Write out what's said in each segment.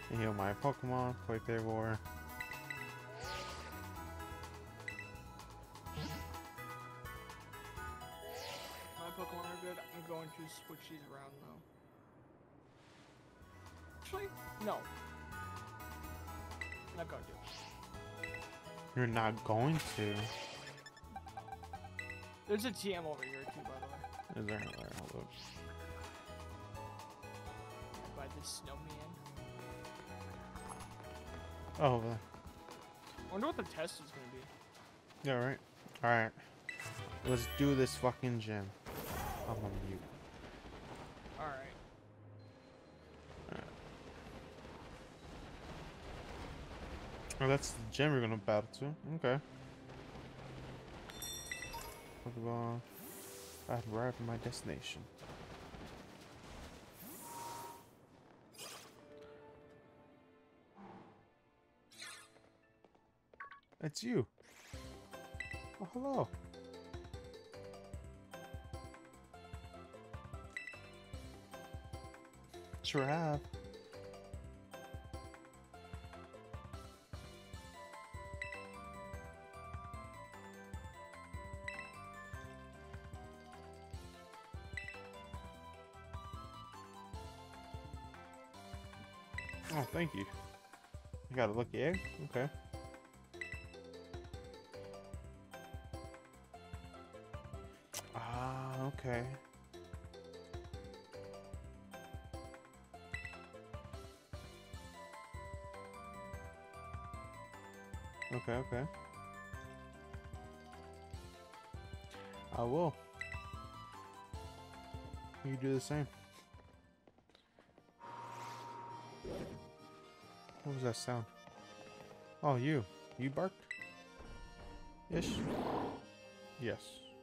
Heal my Pokemon, play War. My Pokemon are good. I'm going to switch these around though. Actually, no. I'm not going to. You're not going to. There's a TM over here too, by the way. Is there another? Hold up. By this snowman. Oh, over there. I wonder what the test is gonna be. Yeah, right. Alright. Let's do this fucking gym. I'm on mute. Alright. Oh, that's the gym we're gonna battle to. Okay. Pokeball. I've arrived at my destination. It's you. Oh, hello. Sure have. Oh, thank you. You got a lucky egg? Okay. Ah, okay. Okay, okay. I will. You do the same. What was that sound? Oh, you. You barked? Yes. Yes.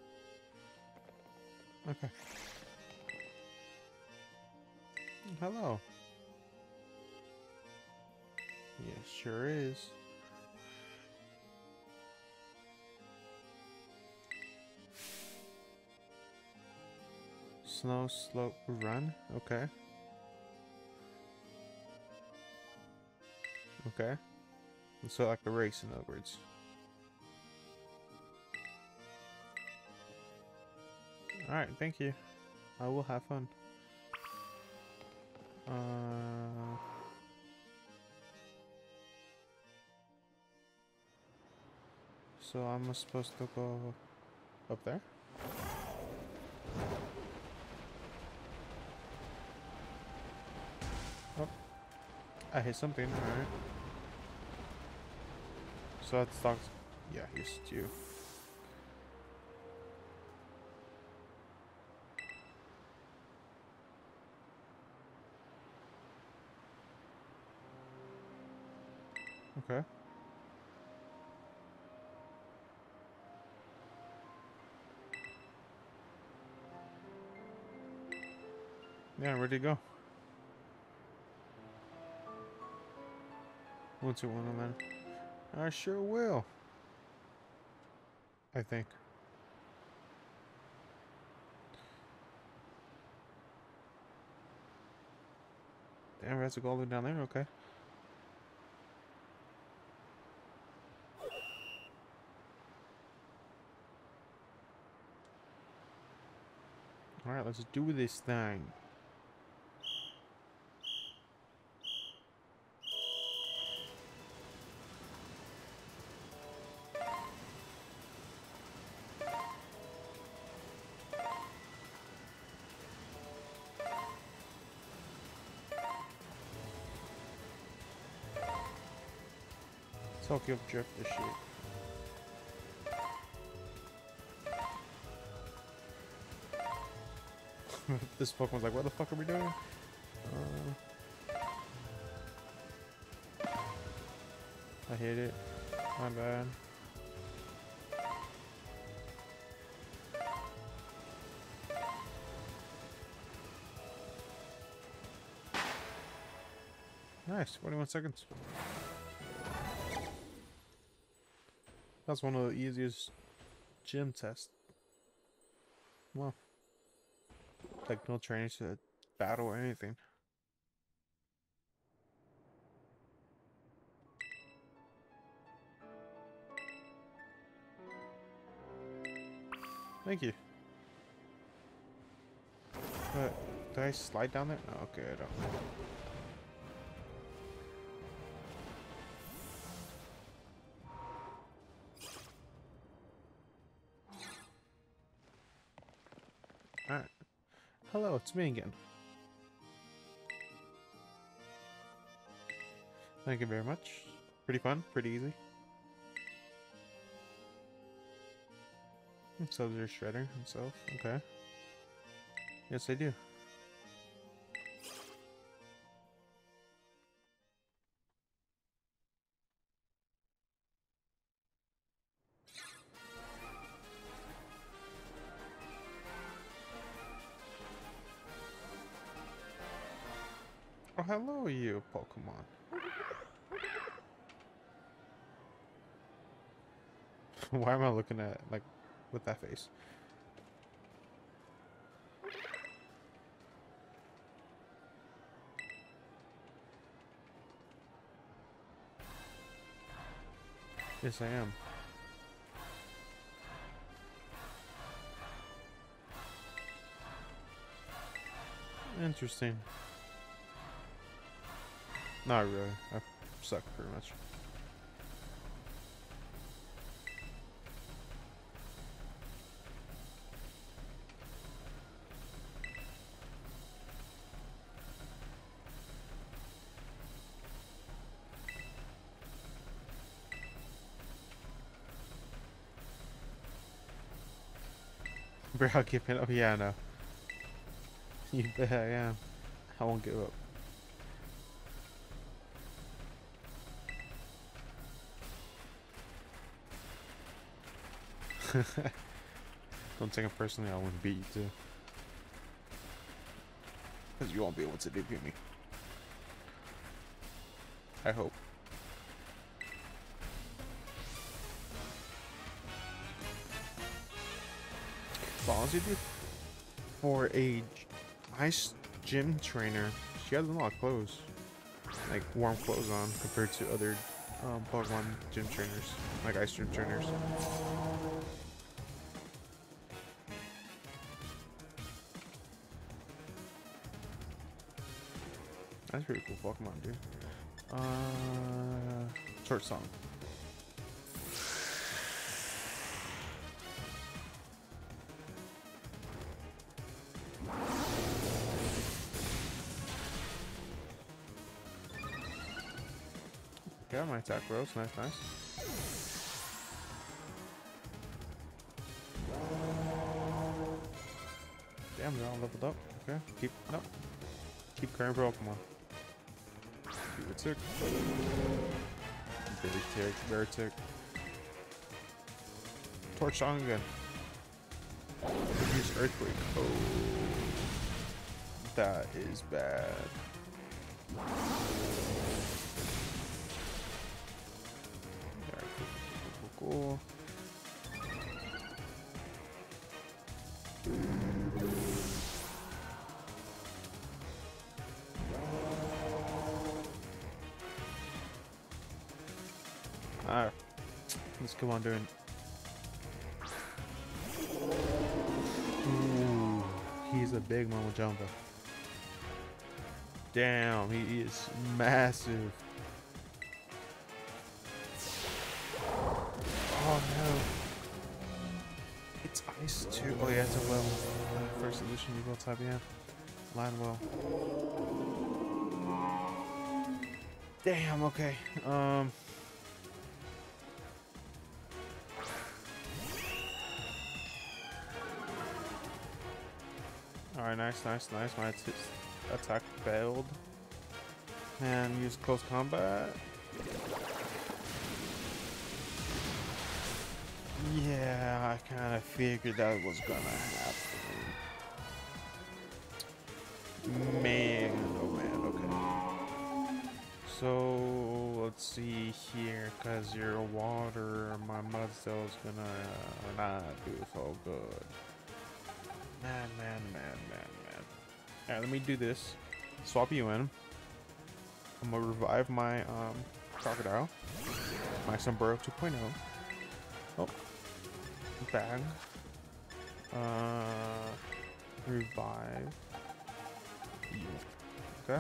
Okay. Hello. Yes, sure is. Snow slope run. Okay. Okay. So like a race, in other words. Alright, thank you. I will have fun. So I'm supposed to go up there? Oh, I hit something. Alright. So that's dogs. Yeah, he's you. Okay. Yeah, where'd he go? Once you want him then. I sure will. I think. Damn, it has to go all the way down there? Okay. Alright, let's do this thing. Tokyo Drift this shit. This Pokemon's like, what the fuck are we doing? I hit it. My bad. Nice, 21 seconds. That's one of the easiest gym tests. Well, like no training to battle or anything. Thank you. But did I slide down there? Oh, okay, I don't. Alright. Hello, it's me again. Thank you very much. Pretty fun, pretty easy. So there's Shredder himself. Okay. Yes, I do. Oh, hello, you Pokemon. Why am I looking at like with that face? Yes, I am. Interesting. Not really. I suck pretty much. Bro, I'll give it up. Yeah, I know. You bet I am. I won't give up. Don't take it personally, I wouldn't beat you too. Because you won't be able to defeat me. I hope. But honestly, dude, for a nice gym trainer, she has a lot of clothes. Like warm clothes on compared to other Pokemon gym trainers, like ice gym trainers. That's pretty cool Pokemon, dude. Short song. Yeah, my attack rose. Nice, nice. Damn, they're all leveled up. Okay, keep current Pokemon. Keep it tick. Very tick, very tick. Torch song again. Use Earthquake. Oh, that is bad. Alright, cool. Alright, let's come on doing. Ooh, he's a big Mama Jumbo. Damn, he is massive. Oh no. It's ice too. Oh yeah, it's a level. First edition Evo type, yeah. Linewell. Damn, okay. Alright, nice. My attack failed. And use close combat. Yeah, I kind of figured that was gonna happen. Man, oh man, okay. So, let's see here, cause your water, my Mudsdale's gonna not do so good. Man. Alright, let me do this. Swap you in. I'm gonna revive my Crocodile. My Sombrero 2.0. Oh. Bag. Revive you. Okay.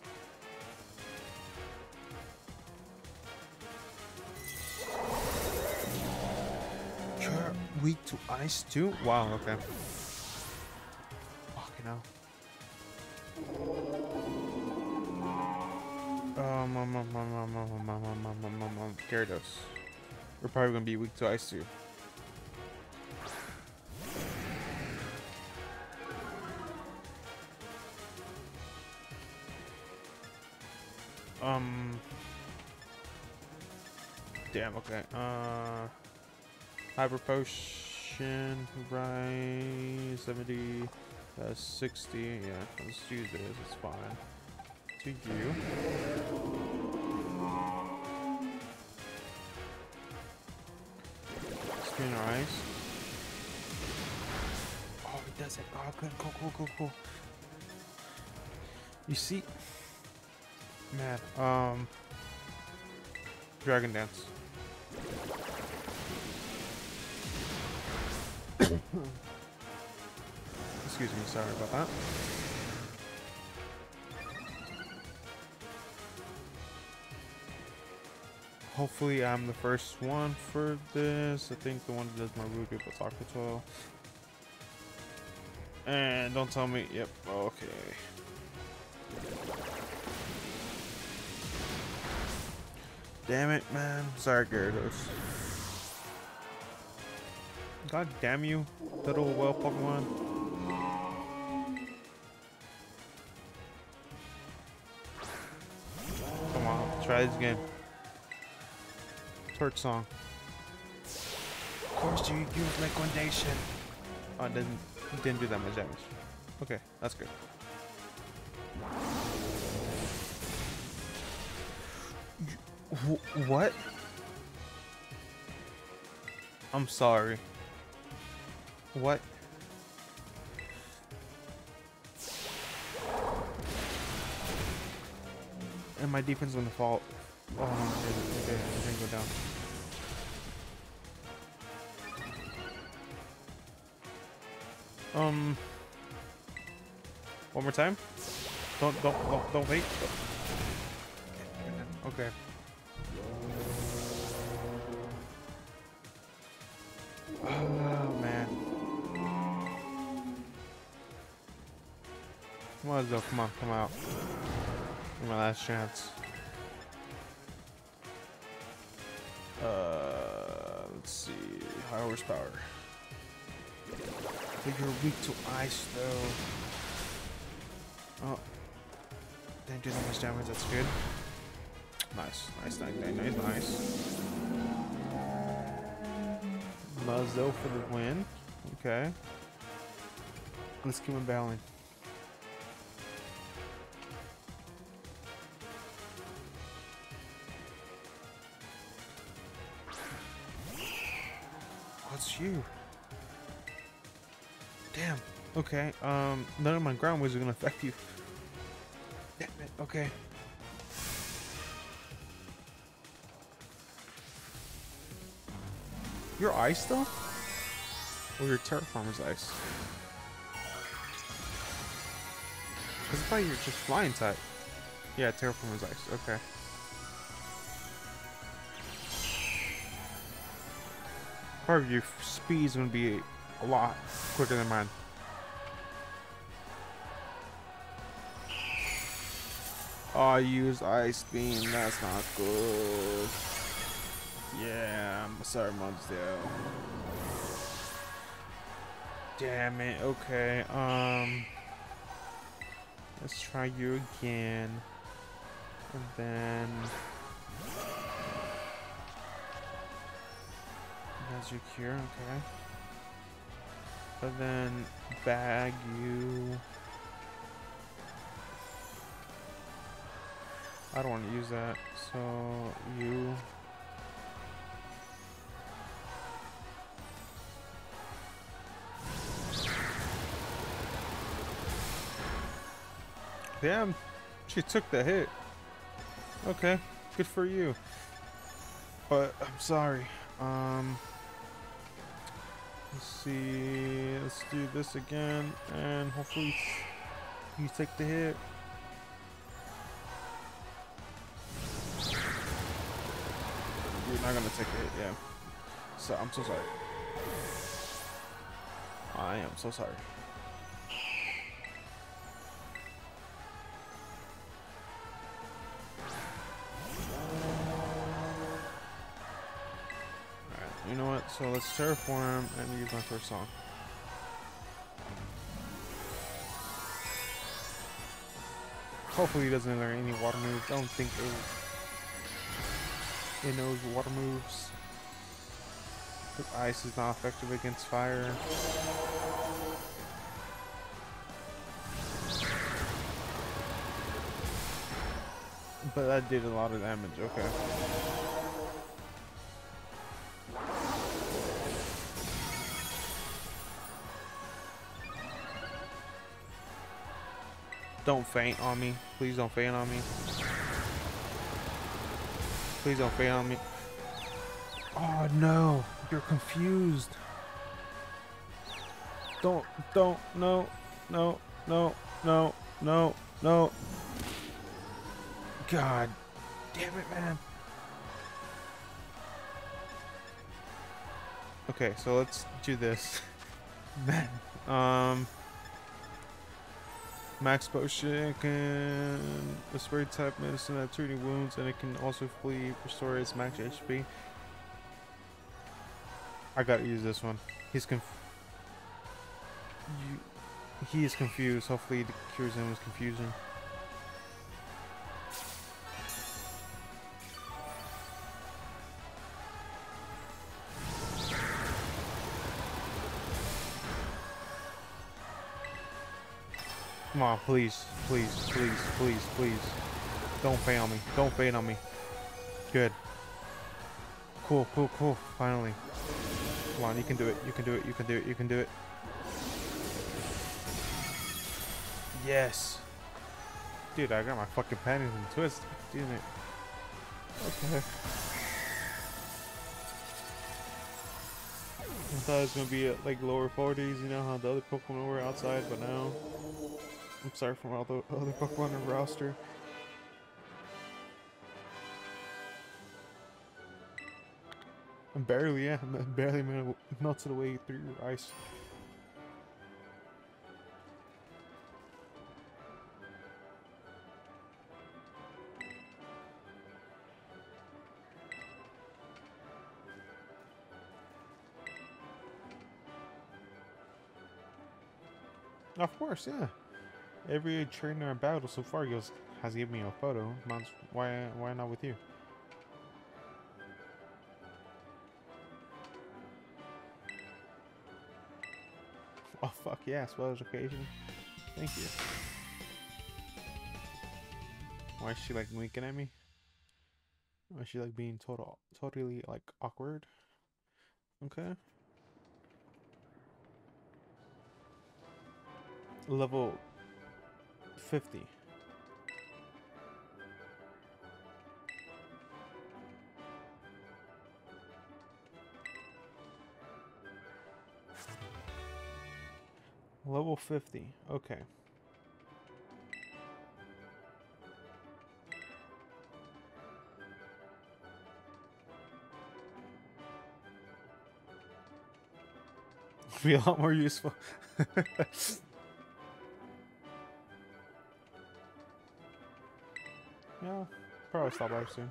You're weak to ice too? Wow, okay. Fucking hell. Gyarados. We're probably gonna be weak to ice too. Damn, okay. Hyper Potion, right, 70, 60, yeah, let's use this, it's fine. To you. Spin Ice. Oh, it does it. Oh, good, cool. You see, man, Dragon Dance. Excuse me, sorry about that. Hopefully I'm the first one for this. I think the one that does my Ruby will talk to 12. And don't tell me, yep, okay. Damn it, man. Sorry, Gyarados. God damn you, little well Pokemon. Come on, try this again. Torch Song. Of course you use Liquidation. Oh, it didn't do that much damage. Okay, that's good. What? I'm sorry. What? And my defense is gonna fall. Oh, no, okay, it didn't go down. One more time. Don't wait. Okay. Oh man. Come on, Zo, come on, come out. My last chance. Let's see. High horsepower. But you're weak to ice, though. Oh, didn't do that much damage. That's good. Nice. Muzzo for the win. Okay. Let's keep him battling. What's you? Damn. Okay. None of my ground moves are gonna affect you. Damn it. Okay. You're ice though? Or your terraformer's ice? Cause I thought you were just flying type. Yeah, terraformer's ice. Okay. Part of your speed is gonna be a lot quicker than mine. Oh, I used Ice Beam. That's not good. Yeah, I'm sorry, Mudsdale. Damn it. Okay. Let's try you again. And then that's your cure. Okay. But then bag you. I don't want to use that. So you. Damn, she took the hit. Okay, good for you. But I'm sorry. Let's see. Let's do this again, and hopefully you take the hit. You're not gonna take the hit, yeah. So I'm so sorry. I am so sorry. Alright, you know what? So let's terraform and use my first song. Hopefully he doesn't learn any water moves. I don't think it knows water moves. Because ice is not effective against fire. But that did a lot of damage, okay. Don't faint on me. Please don't faint on me. Please don't faint on me. Oh no, you're confused. Don't, no, no, no, no, no, no. God damn it, man. Okay, so let's do this. Man, max potion can a spray type medicine that treating wounds, and it can also fully restore its max HP. I gotta use this one. He is confused. Hopefully it cures him with confusion. Come on, please, please, please, please, please. Don't faint on me. Don't faint on me. Good. Cool, cool, cool. Finally. Come on, you can do it. You can do it. You can do it. You can do it. Yes. Dude, I got my fucking panties in a twist. Damn it. Okay. I thought it was gonna be at like lower 40s, you know how the other Pokemon were outside, but now I'm sorry for all the other Pokemon in the roster. I'm barely, yeah, I'm barely melted away through your ice. Of course, yeah. Every trainer I battled so far has given me a photo. Why not with you? Oh fuck yeah, spell education. Thank you. Why is she like winking at me? Why is she like being totally like awkward? Okay. Level 50. Level 50. Okay. Be a lot more useful. Yeah, probably stop by soon.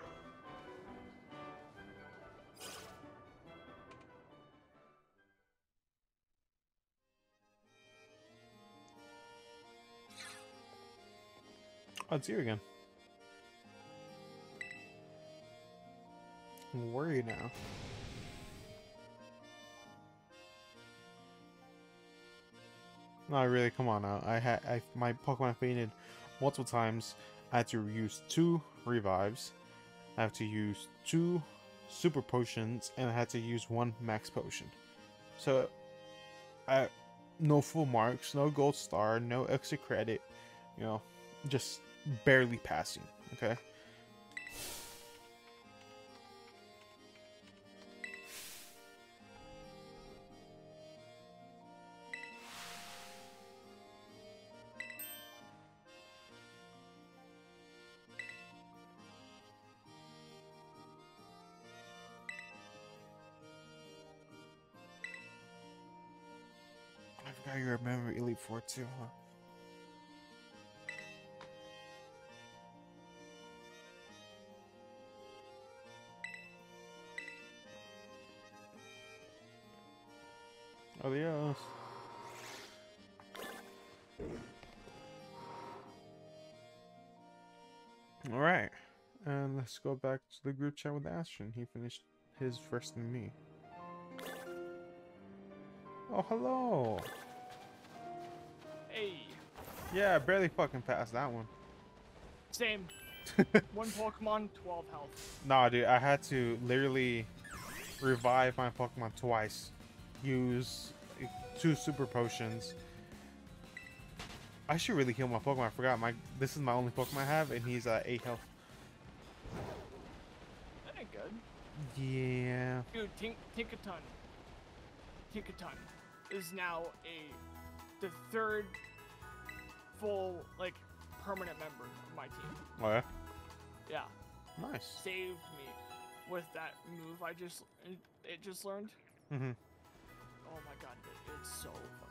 Oh, it's you again. I'm worried now. No, really, come on now. My Pokemon fainted multiple times. I had to use 2 revives. I have to use 2 super potions, and I had to use 1 max potion. So, no full marks, no gold star, no extra credit. You know, just barely passing. Okay. you remember Elite Four too, huh? Adios. All right, and let's go back to the group chat with Ashton. He finished his first than me. Oh, hello. Hey. Yeah, I barely fucking passed that one. Same. One Pokemon, 12 health. Nah, dude, I had to literally revive my Pokemon twice. Use 2 super potions. I should really heal my Pokemon. I forgot this is my only Pokemon I have, and he's 8 health. That ain't good. Yeah. Dude, Tinkaton is now the 3rd full, like, permanent member of my team. Oh yeah. Yeah. Nice. Saved me with that move it just learned. Mhm. Oh my god, it's so